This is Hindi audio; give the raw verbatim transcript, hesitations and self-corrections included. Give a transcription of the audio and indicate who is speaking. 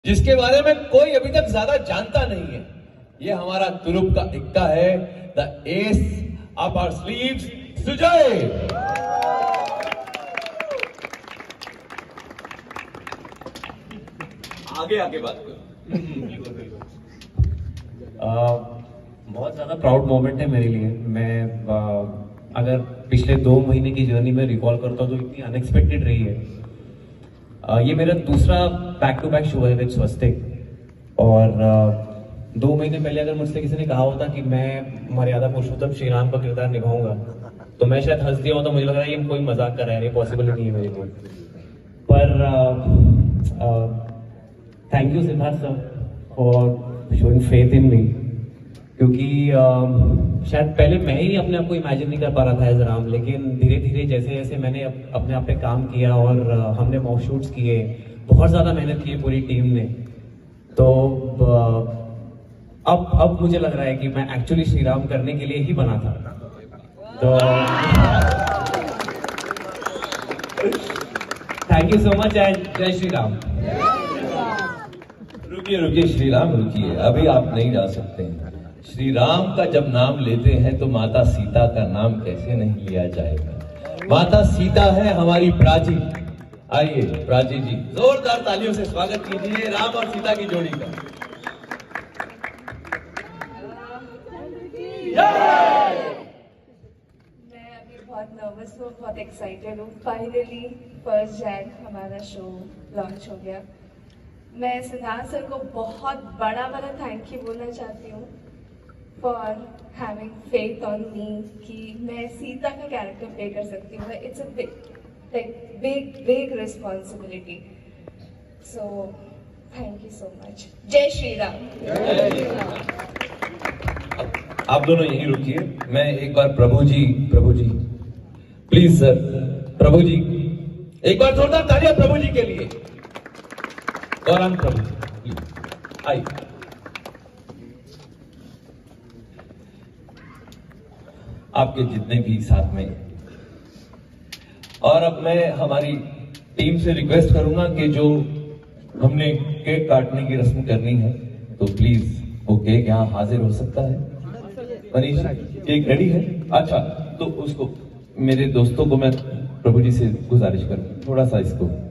Speaker 1: जिसके बारे में कोई अभी तक ज्यादा जानता नहीं है। ये हमारा तुरुप का इक्का है, the ace up our sleeves, Sujay. आगे आगे बात करो।
Speaker 2: बहुत ज्यादा प्राउड मोमेंट है मेरे लिए। मैं आ, अगर पिछले दो महीने की जर्नी में रिकॉल करता हूँ तो इतनी अनएक्सपेक्टेड रही है। आ, ये मेरा दूसरा बैक टू बैक शो है विद स्वस्तिक। और आ, दो महीने पहले अगर मुझसे किसी ने कहा होता कि मैं मर्यादा पुरुषोत्तम श्री राम का किरदार निभाऊंगा तो मैं शायद हंस दिया होता। मुझे लग रहा है ये कोई मजाक कर रहा है, ये पॉसिबल नहीं है मेरे लिए। पर thank you Siddharth sir for showing faith in me, क्योंकि uh, शायद पहले मैं ही अपने आप को इमेजिन नहीं कर पा रहा था एज राम, लेकिन धीरे धीरे जैसे जैसे मैंने अप, अपने आप पे काम किया और uh, हमने मॉक शूट्स किए, बहुत ज़्यादा मेहनत की पूरी टीम ने, तो uh, अब अब मुझे लग रहा है कि मैं एक्चुअली श्री राम करने के लिए ही बना था। तो thank you so much and जय श्री राम।
Speaker 1: रुकिए रुकिए श्री राम रुकिए, अभी आप नहीं जा सकते। श्री राम का जब नाम लेते हैं तो माता सीता का नाम कैसे नहीं लिया जाएगा। माता सीता है हमारी प्राची। आइए प्राची जी, जोरदार तालियों से स्वागत कीजिए राम और सीता की जोड़ी का।
Speaker 3: मैं अभी बहुत नर्वस हूँ, बहुत एक्साइटेड हूँ। फाइनली फर्स्ट जैन हमारा शो लॉन्च हो गया। मैं सिद्धार्थ सर को बहुत बड़ा बड़ा थैंक यू बोलना चाहती हूँ for having faith on me कि मैं सीता का कैरेक्टर प्ले कर सकती हूँ। It's a big like big big responsibility. So thank you so much. जय श्री राम।
Speaker 1: आप दोनों यहीं रुकिए, मैं एक बार प्रभु जी प्रभु जी प्लीज सर, प्रभु जी एक बार जोरदार तालियां प्रभु जी के लिए। गौरांग प्रभु जी आइए। आपके जितने भी साथ में, और अब मैं हमारी टीम से रिक्वेस्ट करूंगा कि जो हमने केक काटने की रस्म करनी है तो प्लीज वो केक यहाँ हाजिर हो सकता है। मनीष केक रेडी है? अच्छा, तो उसको मेरे दोस्तों को मैं प्रभु जी से गुजारिश करूँ थोड़ा सा इसको